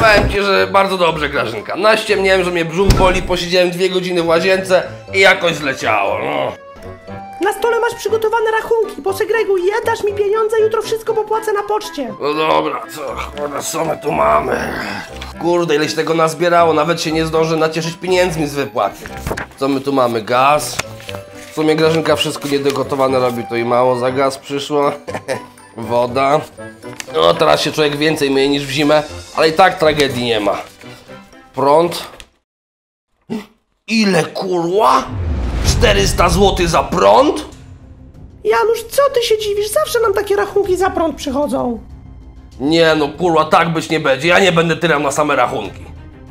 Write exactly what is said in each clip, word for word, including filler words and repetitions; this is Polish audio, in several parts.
Powiem ci, że bardzo dobrze, Grażynka. Naściemniałem, że mnie brzuch boli, posiedziałem dwie godziny w łazience i jakoś zleciało, no. Na stole masz przygotowane rachunki. Posegreguj je, dasz mi pieniądze, jutro wszystko popłacę na poczcie. No dobra, co? Kurde, co my tu mamy? Kurde, ile się tego nazbierało, nawet się nie zdążę nacieszyć pieniędzmi z wypłaty. Co my tu mamy? Gaz? W sumie Grażynka wszystko niedogotowane robi, to i mało za gaz przyszło. Woda. No teraz się człowiek więcej myje niż w zimę, ale i tak tragedii nie ma. Prąd. Ile kurwa? czterysta złotych za prąd? Janusz, co ty się dziwisz? Zawsze nam takie rachunki za prąd przychodzą. Nie no kurwa, tak być nie będzie. Ja nie będę tyrał na same rachunki.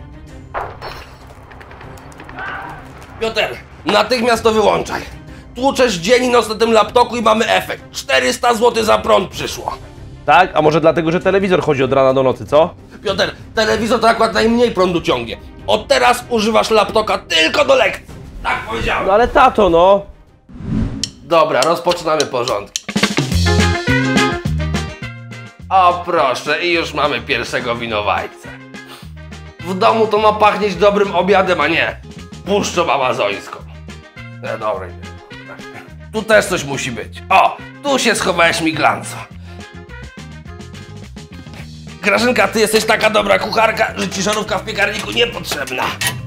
Piotr, natychmiast to wyłączaj. Tłuczesz dzień i noc na tym laptopu i mamy efekt. czterysta złotych za prąd przyszło. Tak? A może dlatego, że telewizor chodzi od rana do nocy, co? Piotr, telewizor to akurat najmniej prądu ciągnie. Od teraz używasz laptopa tylko do lekcji. Tak powiedziałem. No ale tato, no. Dobra, rozpoczynamy porządki. O proszę, i już mamy pierwszego winowajcę. W domu to ma pachnieć dobrym obiadem, a nie puszczą amazońską. No dobra, tu też coś musi być. O, tu się schowałeś mi glanco. Grażynka, ty jesteś taka dobra kucharka, że ci żarówka w piekarniku niepotrzebna.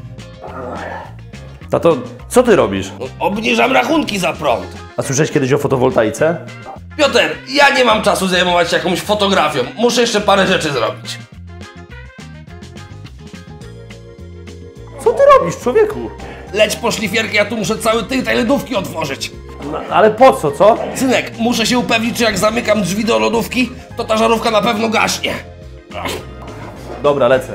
Tato, co ty robisz? Obniżam rachunki za prąd. A słyszałeś kiedyś o fotowoltaice? Piotr, ja nie mam czasu zajmować się jakąś fotografią. Muszę jeszcze parę rzeczy zrobić. Co ty robisz, człowieku? Leć po szlifierkę, ja tu muszę cały tył tej lodówki otworzyć. No, ale po co, co? Synek, muszę się upewnić, czy jak zamykam drzwi do lodówki, to ta żarówka na pewno gaśnie. Dobra, lecę.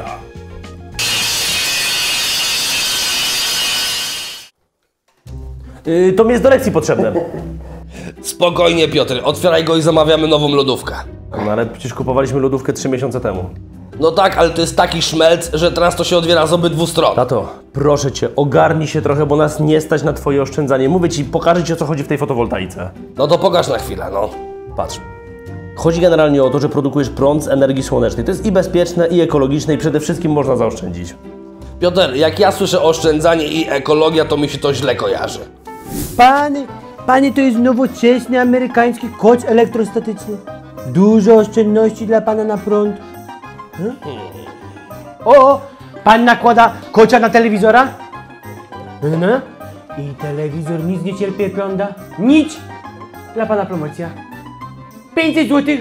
Yy, to mi jest do lekcji potrzebne. Spokojnie, Piotr, otwieraj go i zamawiamy nową lodówkę. No ale przecież kupowaliśmy lodówkę trzy miesiące temu. No tak, ale to jest taki szmelc, że teraz to się odwiera z obydwu stron. Tato, proszę cię, ogarnij się trochę, bo nas nie stać na twoje oszczędzanie. Mówię ci, pokażę ci, o co chodzi w tej fotowoltaice. No to pokaż na chwilę, no. Patrz. Chodzi generalnie o to, że produkujesz prąd z energii słonecznej. To jest i bezpieczne, i ekologiczne, i przede wszystkim można zaoszczędzić. Piotr, jak ja słyszę oszczędzanie i ekologia, to mi się to źle kojarzy. Panie, panie, to jest nowoczesny amerykański koc elektrostatyczny. Dużo oszczędności dla pana na prąd. Hmm? O, pan nakłada kocia na telewizora? No, no, no. I telewizor nic nie cierpi prąda. Nic! Dla pana promocja. pięćset złotych.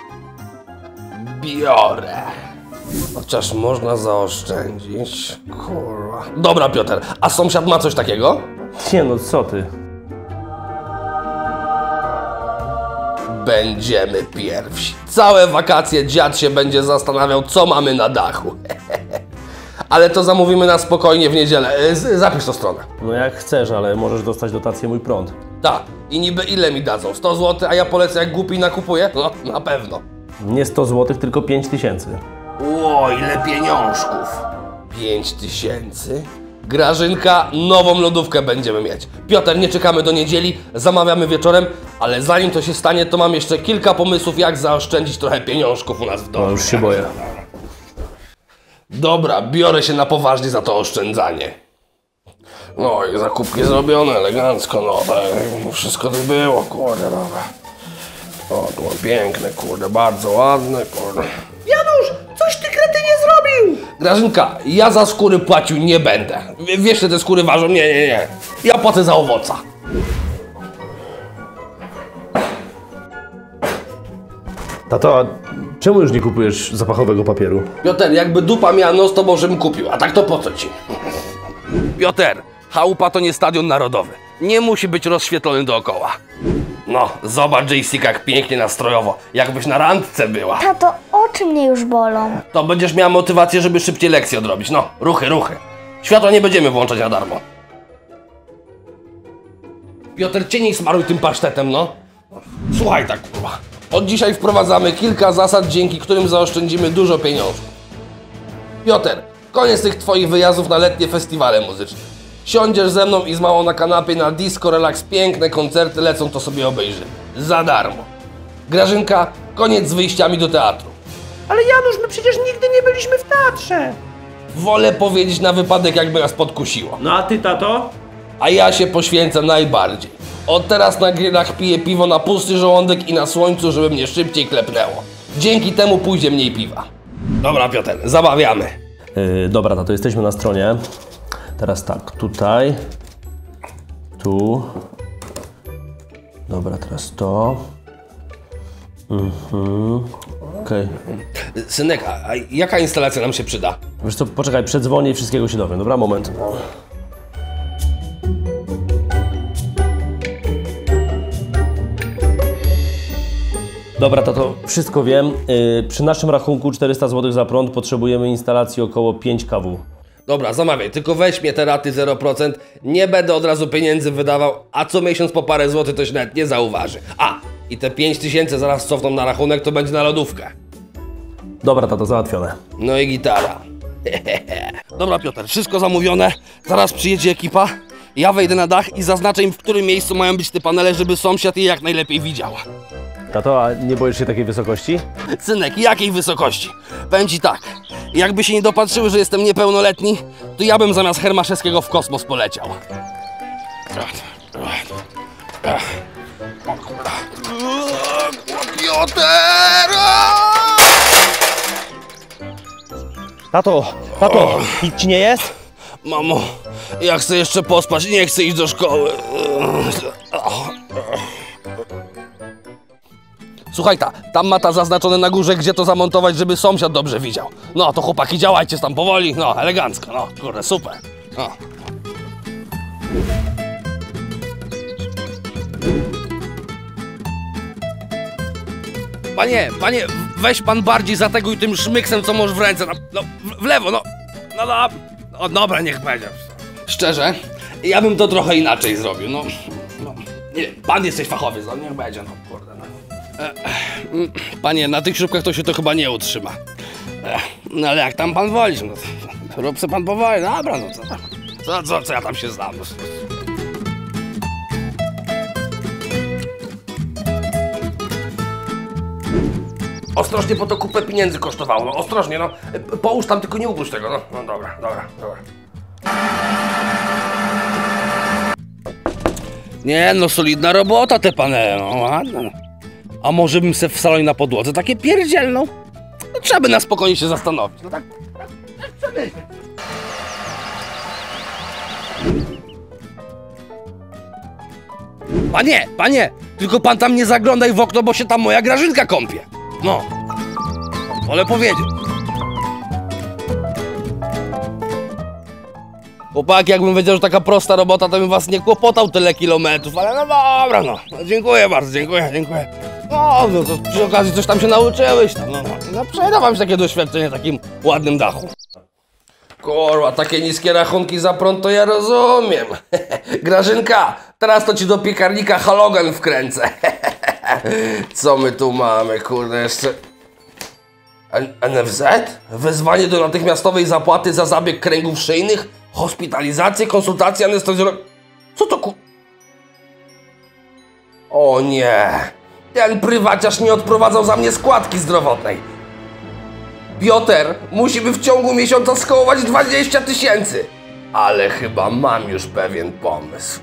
Biorę. Chociaż można zaoszczędzić. Kurwa. Dobra, Piotr, a sąsiad ma coś takiego? Nie no, co ty? Będziemy pierwsi. Całe wakacje dziad się będzie zastanawiał, co mamy na dachu. Ale to zamówimy na spokojnie w niedzielę. Z- Zapisz tą stronę. No jak chcesz, ale możesz dostać dotację Mój Prąd. Tak. I niby ile mi dadzą? sto złotych, a ja polecę jak głupi nakupuję? No, na pewno. Nie sto złotych, tylko pięć tysięcy. Ło, ile pieniążków. pięć tysięcy? Grażynka, nową lodówkę będziemy mieć. Piotr, nie czekamy do niedzieli, zamawiamy wieczorem, ale zanim to się stanie, to mam jeszcze kilka pomysłów, jak zaoszczędzić trochę pieniążków u nas w domu. No już się boję. Dobra, biorę się na poważnie za to oszczędzanie. No i zakupki zrobione, elegancko, nowe. Wszystko tu było, kurde, dobra. O, tu mam piękne, kurde, bardzo ładne, kurde. Janusz, coś ty kretynie zrobił! Grażynka, ja za skóry płacił nie będę. W- Wiesz, że te skóry ważą? Nie, nie, nie. Ja płacę za owoca. Tato, a czemu już nie kupujesz zapachowego papieru? Piotr, jakby dupa miała nos, to może bym kupił, a tak to po co ci? Piotr, chałupa to nie stadion narodowy. Nie musi być rozświetlony dookoła. No, zobacz, J C, jak pięknie nastrojowo. Jakbyś na randce była. Tato, oczy mnie już bolą. To będziesz miała motywację, żeby szybciej lekcję odrobić. No, ruchy, ruchy. Światła nie będziemy włączać na darmo. Piotr, cię nie smaruj tym pasztetem, no. Słuchaj tak, kurwa. Od dzisiaj wprowadzamy kilka zasad, dzięki którym zaoszczędzimy dużo pieniążków. Piotr, koniec tych twoich wyjazdów na letnie festiwale muzyczne. Siądziesz ze mną i z małą na kanapie na disco, relaks, piękne koncerty lecą, to sobie obejrzymy. Za darmo. Grażynka, koniec z wyjściami do teatru. Ale Janusz, my przecież nigdy nie byliśmy w teatrze. Wolę powiedzieć na wypadek, jakby nas podkusiło. No a ty, tato? A ja się poświęcę najbardziej. Od teraz na grillach piję piwo na pusty żołądek i na słońcu, żeby mnie szybciej klepnęło. Dzięki temu pójdzie mniej piwa. Dobra, Piotr, zabawiamy. Yy, dobra, tato, jesteśmy na stronie. Teraz tak, tutaj. Tu. Dobra, teraz to. Mhm. Okej. Okay. Synek, a, a jaka instalacja nam się przyda? Wiesz co, poczekaj, przedzwonię i wszystkiego się dowiem, dobra? Moment. Dobra, tato, wszystko wiem. Yy, przy naszym rachunku czterysta złotych za prąd potrzebujemy instalacji około pięć kilowattów. Dobra, zamawiaj, tylko weź mnie te raty zero procent, nie będę od razu pieniędzy wydawał, a co miesiąc po parę złotych to się nawet nie zauważy. A, i te pięć tysięcy zaraz cofną na rachunek, to będzie na lodówkę. Dobra, tato, załatwione. No i gitara. Dobra, Piotr, wszystko zamówione, zaraz przyjedzie ekipa, ja wejdę na dach i zaznaczę im, w którym miejscu mają być te panele, żeby sąsiad je jak najlepiej widział. Tato, a nie boisz się takiej wysokości? Synek, jakiej wysokości? Powiem ci tak, jakby się nie dopatrzyły, że jestem niepełnoletni, to ja bym zamiast Hermaszewskiego w kosmos poleciał. Piotr! Tato, tato, nic ci nie jest? Mamo, ja chcę jeszcze pospać, nie chcę iść do szkoły. Słuchaj ta, tam ma ta zaznaczone na górze, gdzie to zamontować, żeby sąsiad dobrze widział. No to chłopaki, działajcie tam powoli, no elegancko, no kurde, super. No. Panie, panie, weź pan bardziej zateguj tym szmyksem, co masz w ręce, no, no w, w lewo, no, no, no, no dobra, niech będzie. Szczerze, ja bym to trochę inaczej zrobił, no, no nie, pan jesteś fachowiec, no niech będzie, no kurde, no. Panie, na tych śrubkach to się to chyba nie utrzyma. No ale jak tam pan woli, no to rób se pan powoli, dobra, no co, co, co, co ja tam się znam. Ostrożnie, bo to kupę pieniędzy kosztowało, no ostrożnie, no. Połóż tam, tylko nie ubóż tego, no. No dobra, dobra, dobra. Nie no, solidna robota te panele, no ładne. A może bym se w salonie na podłodze takie pierdzielną? No trzeba by na spokojnie się zastanowić, no tak. tak Panie, panie, tylko pan tam nie zaglądaj w okno, bo się tam moja Grażynka kąpie. No, wolę powiedzieć. Chłopaki, jakbym wiedział, że taka prosta robota, to bym was nie kłopotał tyle kilometrów, ale no dobra, no. no dziękuję bardzo, dziękuję, dziękuję. No, no to przy okazji coś tam się nauczyłeś, no, no, no przyda wam się takie doświadczenie w takim ładnym dachu. Kurwa, takie niskie rachunki za prąd to ja rozumiem. Grażynka, teraz to ci do piekarnika halogen wkręcę. Co my tu mamy, kurde, jeszcze... N F Z? Wezwanie do natychmiastowej zapłaty za zabieg kręgów szyjnych? Hospitalizację, konsultację anestezjologiczną? Co to ku... O nie! Ten prywaciarz nie odprowadzał za mnie składki zdrowotnej. Piotr, musimy w ciągu miesiąca skołować dwadzieścia tysięcy. Ale chyba mam już pewien pomysł.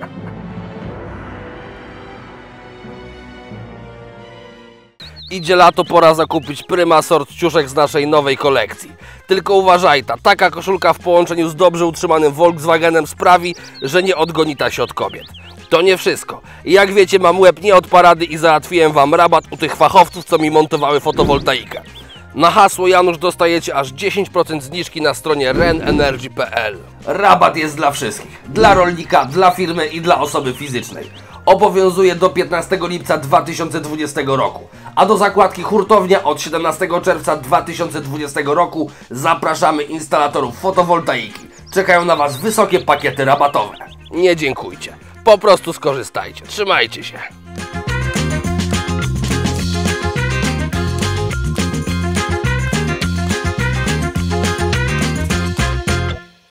Idzie lato, pora zakupić Prima sort ciuszek z naszej nowej kolekcji. Tylko uważaj, ta taka koszulka w połączeniu z dobrze utrzymanym Volkswagenem sprawi, że nie odgoni ta się od kobiet. To nie wszystko. Jak wiecie, mam łeb nie od parady i załatwiłem wam rabat u tych fachowców, co mi montowały fotowoltaikę. Na hasło Janusz dostajecie aż dziesięć procent zniżki na stronie ren energy kropka p l. Rabat jest dla wszystkich. Dla rolnika, dla firmy i dla osoby fizycznej. Obowiązuje do piętnastego lipca dwa tysiące dwudziestego roku. A do zakładki hurtownia od siedemnastego czerwca dwa tysiące dwudziestego roku zapraszamy instalatorów fotowoltaiki. Czekają na was wysokie pakiety rabatowe. Nie dziękujcie. Po prostu skorzystajcie. Trzymajcie się.